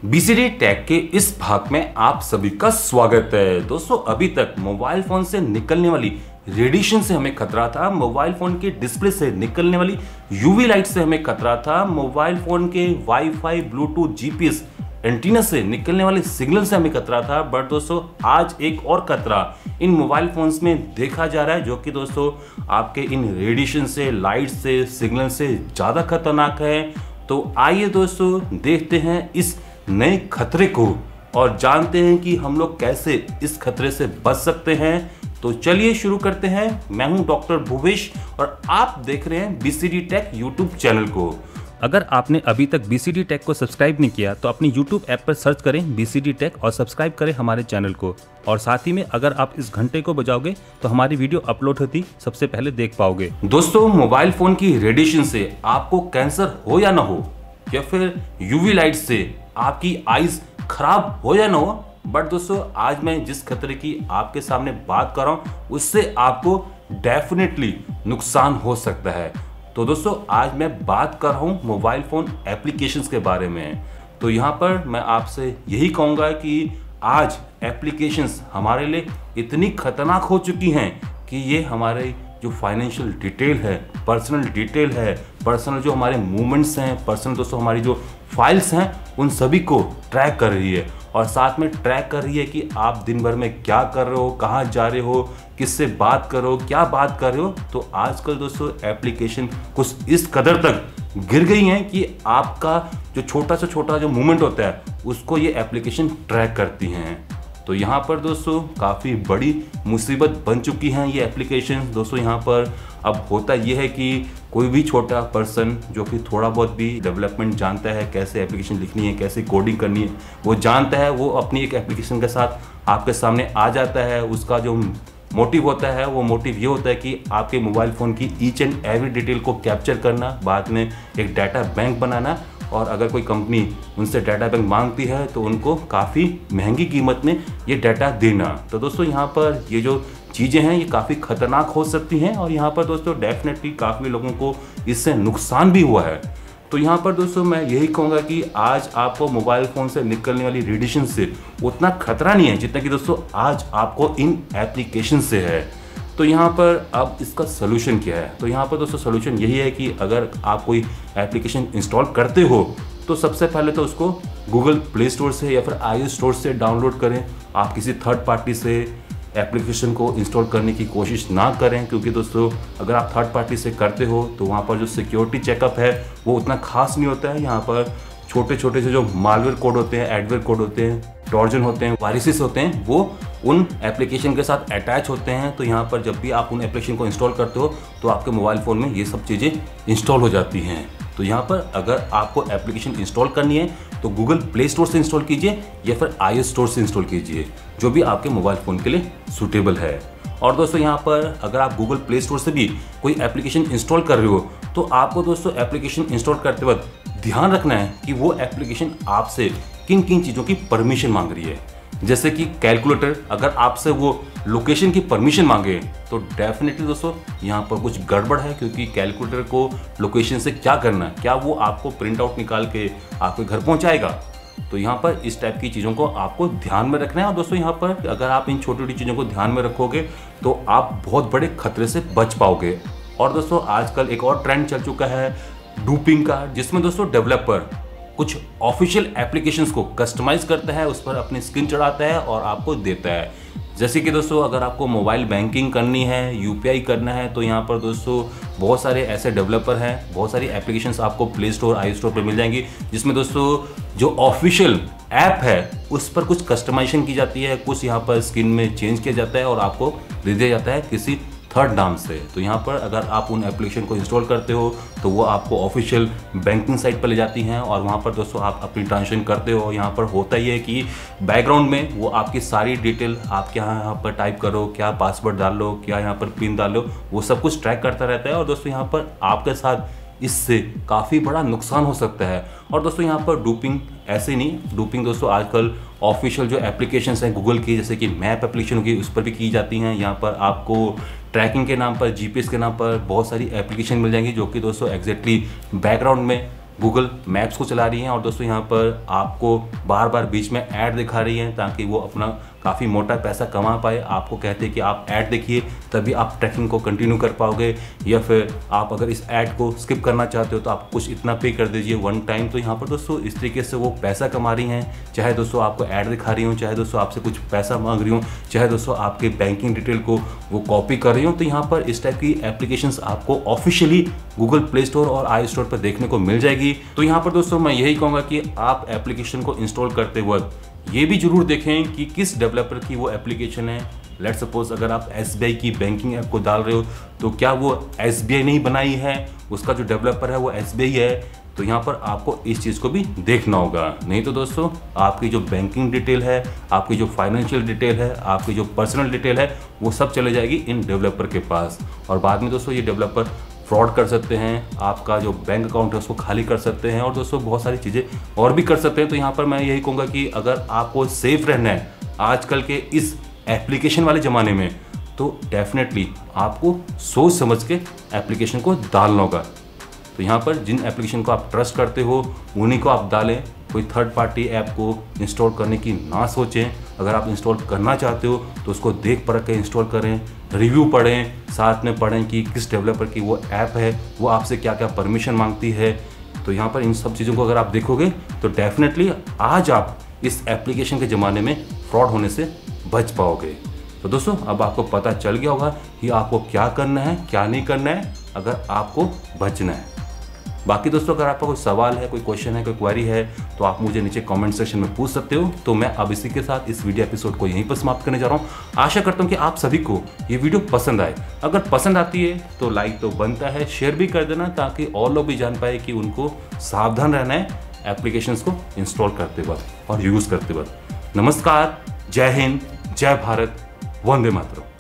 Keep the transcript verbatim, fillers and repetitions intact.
BCD take के इस भाग में आप सभी का स्वागत है। दोस्तों, अभी तक मोबाइल फोन से निकलने वाली रेडिएशन से हमें खतरा था, मोबाइल फोन के डिस्प्ले से निकलने वाली यूवी लाइट से हमें खतरा था, मोबाइल फोन के वाईफाई, ब्लूटूथ, जीपीएस एंटीना से निकलने वाले सिग्नल से हमें खतरा था। बट दोस्तों, आज एक और खतरा इन मोबाइल फोन्स में देखा जा रहा है, जो कि दोस्तों आपके इन रेडिएशन से, लाइट से, सिग्नल से ज़्यादा खतरनाक है। तो आइए दोस्तों देखते हैं इस नए खतरे को और जानते हैं कि हम लोग कैसे इस खतरे से बच सकते हैं। तो चलिए शुरू करते हैं। मैं हूं डॉक्टर भूवेश और आप देख रहे हैं बीसीडी टेक यूट्यूब चैनल को। अगर आपने अभी तक बीसीडी टेक को सब्सक्राइब नहीं किया तो अपनी यूट्यूब ऐप पर सर्च करें बीसीडी टेक और सब्सक्राइब करें हमारे चैनल को। और साथ ही में अगर आप इस घंटे को बजाओगे तो हमारी वीडियो अपलोड होती सबसे पहले देख पाओगे। दोस्तों, मोबाइल फोन की रेडिएशन से आपको कैंसर हो या ना हो, या फिर यूवी लाइट से आपकी आईज खराब हो या ना हो, बट दोस्तों आज मैं जिस खतरे की आपके सामने बात कर रहा हूं उससे आपको डेफिनेटली नुकसान हो सकता है। तो दोस्तों, आज मैं बात कर रहा हूं मोबाइल फोन एप्लीकेशंस के बारे में। तो यहां पर मैं आपसे यही कहूंगा कि आज एप्लीकेशंस हमारे लिए इतनी खतरनाक हो चुकी हैं कि ये हमारे जो फाइनेंशियल डिटेल है, पर्सनल डिटेल है, पर्सनल जो हमारे मूवमेंट्स हैं, पर्सनल दोस्तों हमारी जो फाइल्स हैं, उन सभी को ट्रैक कर रही है। और साथ में ट्रैक कर रही है कि आप दिन भर में क्या कर रहे हो, कहाँ जा रहे हो, किससे बात कर रहे हो, क्या बात कर रहे हो। तो आजकल दोस्तों एप्लीकेशन कुछ इस कदर तक गिर गई हैं कि आपका जो छोटा से छोटा जो मूवमेंट होता है उसको ये एप्लीकेशन ट्रैक करती हैं। तो यहाँ पर दोस्तों काफ़ी बड़ी मुसीबत बन चुकी हैं ये एप्लीकेशन। दोस्तों यहाँ पर अब होता यह है कि कोई भी छोटा पर्सन जो कि थोड़ा बहुत भी डेवलपमेंट जानता है, कैसे एप्लीकेशन लिखनी है, कैसे कोडिंग करनी है, वो जानता है, वो अपनी एक एप्लीकेशन के साथ आपके सामने आ जाता है। उसका जो मोटिव होता है वो मोटिव ये होता है कि आपके मोबाइल फ़ोन की ईच एंड एवरी डिटेल को कैप्चर करना, बाद में एक डाटा बैंक बनाना, और अगर कोई कंपनी उनसे डाटा बैंक मांगती है तो उनको काफ़ी महंगी कीमत में ये डाटा देना। तो दोस्तों यहाँ पर ये जो चीज़ें हैं ये काफ़ी ख़तरनाक हो सकती हैं और यहाँ पर दोस्तों डेफिनेटली काफ़ी लोगों को इससे नुकसान भी हुआ है। तो यहाँ पर दोस्तों मैं यही कहूँगा कि आज आपको मोबाइल फ़ोन से निकलने वाली रेडिएशन से उतना खतरा नहीं है जितना कि दोस्तों आज आपको इन एप्लीकेशन से है। तो यहाँ पर अब इसका सोल्यूशन क्या है? तो यहाँ पर दोस्तों सोल्यूशन यही है कि अगर आप कोई एप्लीकेशन इंस्टॉल करते हो तो सबसे पहले तो उसको गूगल प्ले स्टोर से या फिर आई स्टोर से डाउनलोड करें। आप किसी थर्ड पार्टी से एप्लीकेशन को इंस्टॉल करने की कोशिश ना करें, क्योंकि दोस्तों अगर आप थर्ड पार्टी से करते हो तो वहाँ पर जो सिक्योरिटी चेकअप है वो उतना खास नहीं होता है। यहाँ पर छोटे छोटे से जो मालवेयर कोड होते हैं, एडवेयर कोड होते हैं, ट्रोजन होते हैं, वायरसेस होते हैं, वो उन एप्लीकेशन के साथ अटैच होते हैं। तो यहाँ पर जब भी आप उन एप्लीकेशन को इंस्टॉल करते हो तो आपके मोबाइल फ़ोन में ये सब चीज़ें इंस्टॉल हो जाती हैं। तो यहाँ पर अगर आपको एप्लीकेशन इंस्टॉल करनी है तो गूगल प्ले स्टोर से इंस्टॉल कीजिए या फिर आई स्टोर से इंस्टॉल कीजिए, जो भी आपके मोबाइल फ़ोन के लिए सूटेबल है। और दोस्तों यहाँ पर अगर आप गूगल प्ले स्टोर से भी कोई एप्लीकेशन इंस्टॉल कर रहे हो तो आपको दोस्तों एप्लीकेशन इंस्टॉल करते वक्त ध्यान रखना है कि वो एप्लीकेशन आपसे किन किन चीज़ों की परमिशन मांग रही है। जैसे कि कैलकुलेटर, अगर आपसे वो लोकेशन की परमिशन मांगे तो डेफिनेटली दोस्तों यहाँ पर कुछ गड़बड़ है, क्योंकि कैलकुलेटर को लोकेशन से क्या करना है, क्या वो आपको प्रिंट आउट निकाल के आपके घर पहुँचाएगा? तो यहाँ पर इस टाइप की चीज़ों को आपको ध्यान में रखना है। और दोस्तों यहाँ पर अगर आप इन छोटी छोटी चीज़ों को ध्यान में रखोगे तो आप बहुत बड़े खतरे से बच पाओगे। और दोस्तों आजकल एक और ट्रेंड चल चुका है डूपिंग का, जिसमें दोस्तों डेवलपर कुछ ऑफिशियल एप्लीकेशंस को कस्टमाइज करता है, उस पर अपनी स्किन चढ़ाता है और आपको देता है। जैसे कि दोस्तों अगर आपको मोबाइल बैंकिंग करनी है, यूपीआई करना है, तो यहाँ पर दोस्तों बहुत सारे ऐसे डेवलपर हैं, बहुत सारी एप्लीकेशंस आपको प्ले स्टोर, आई स्टोर पर मिल जाएंगी, जिसमें दोस्तों जो ऑफिशियल ऐप है उस पर कुछ कस्टमाइजेशन की जाती है, कुछ यहाँ पर स्किन में चेंज किया जाता है और आपको दे दिया जाता है किसी थर्ड नाम से। तो यहाँ पर अगर आप उन एप्लीकेशन को इंस्टॉल करते हो तो वो आपको ऑफिशियल बैंकिंग साइट पर ले जाती हैं और वहाँ पर दोस्तों आप अपनी ट्रांजेक्शन करते हो। यहाँ पर होता ही है कि बैकग्राउंड में वो आपकी सारी डिटेल आप क्या यहाँ पर टाइप करो, क्या पासवर्ड डाल लो, क्या यहाँ पर पिन डाल लो, वो सब कुछ ट्रैक करता रहता है। और दोस्तों यहाँ पर आपके साथ इससे काफ़ी बड़ा नुकसान हो सकता है। और दोस्तों यहाँ पर डूपिंग ऐसे नहीं, डूपिंग दोस्तों आजकल ऑफिशियल जो एप्लीकेशंस हैं गूगल की, जैसे कि मैप एप्लीकेशन होगी, उस पर भी की जाती हैं। यहाँ पर आपको ट्रैकिंग के नाम पर, जीपीएस के नाम पर बहुत सारी एप्लीकेशन मिल जाएंगी, जो कि दोस्तों एग्जैक्टली बैकग्राउंड में गूगल मैप्स को चला रही हैं और दोस्तों यहाँ पर आपको बार बार बीच में ऐड दिखा रही हैं ताकि वो अपना काफ़ी मोटा पैसा कमा पाए। आपको कहते हैं कि आप ऐड देखिए तभी आप ट्रैकिंग को कंटिन्यू कर पाओगे, या फिर आप अगर इस ऐड को स्किप करना चाहते हो तो आप कुछ इतना पे कर दीजिए वन टाइम। तो यहाँ पर दोस्तों इस तरीके से वो पैसा कमा रही हैं, चाहे दोस्तों आपको ऐड दिखा रही हो, चाहे दोस्तों आपसे कुछ पैसा मांग रही हो, चाहे दोस्तों आपके बैंकिंग डिटेल को वो कॉपी कर रही हो। तो यहाँ पर इस टाइप की एप्लीकेशंस आपको ऑफिशियली गूगल प्ले स्टोर और आई स्टोर पर देखने को मिल जाएगी। तो यहाँ पर दोस्तों मैं यही कहूँगा कि आप एप्लीकेशन को इंस्टॉल करते वक्त ये भी जरूर देखें कि किस डेवलपर की वो एप्लीकेशन है। लेट्स सपोज अगर आप एस बी आई की बैंकिंग ऐप को डाल रहे हो तो क्या वो एस बी आई नहीं बनाई है, उसका जो डेवलपर है वो एस बी आई है। तो यहाँ पर आपको इस चीज़ को भी देखना होगा, नहीं तो दोस्तों आपकी जो बैंकिंग डिटेल है, आपकी जो फाइनेंशियल डिटेल है, आपकी जो पर्सनल डिटेल है, वो सब चले जाएगी इन डेवलपर के पास। और बाद में दोस्तों ये डेवलपर फ्रॉड कर सकते हैं, आपका जो बैंक अकाउंट है उसको खाली कर सकते हैं, और दोस्तों बहुत सारी चीज़ें और भी कर सकते हैं। तो यहाँ पर मैं यही कहूँगा कि अगर आपको सेफ रहना है आजकल के इस एप्लीकेशन वाले ज़माने में, तो डेफिनेटली आपको सोच समझ के एप्लीकेशन को डालना होगा। तो यहाँ पर जिन एप्लीकेशन को आप ट्रस्ट करते हो उन्हीं को आप डालें, कोई थर्ड पार्टी ऐप को इंस्टॉल करने की ना सोचें। अगर आप इंस्टॉल करना चाहते हो तो उसको देख परख के इंस्टॉल करें, रिव्यू पढ़ें, साथ में पढ़ें कि किस डेवलपर की वो ऐप है, वो आपसे क्या क्या परमिशन मांगती है। तो यहाँ पर इन सब चीज़ों को अगर आप देखोगे तो डेफिनेटली आज आप इस एप्लीकेशन के ज़माने में फ्रॉड होने से बच पाओगे। तो दोस्तों अब आपको पता चल गया होगा कि आपको क्या करना है, क्या नहीं करना है अगर आपको बचना है। बाकी दोस्तों अगर आपका कोई सवाल है, कोई क्वेश्चन है, कोई क्वेरी है तो आप मुझे नीचे कमेंट सेक्शन में पूछ सकते हो। तो मैं अब इसी के साथ इस वीडियो एपिसोड को यहीं पर समाप्त करने जा रहा हूँ। आशा करता हूँ कि आप सभी को ये वीडियो पसंद आए। अगर पसंद आती है तो लाइक तो बनता है, शेयर भी कर देना ताकि और लोग भी जान पाए कि उनको सावधान रहना है एप्लीकेशंस को इंस्टॉल करते वक्त और यूज़ करते वक्त। नमस्कार, जय हिंद, जय भारत, वंदे मातरम।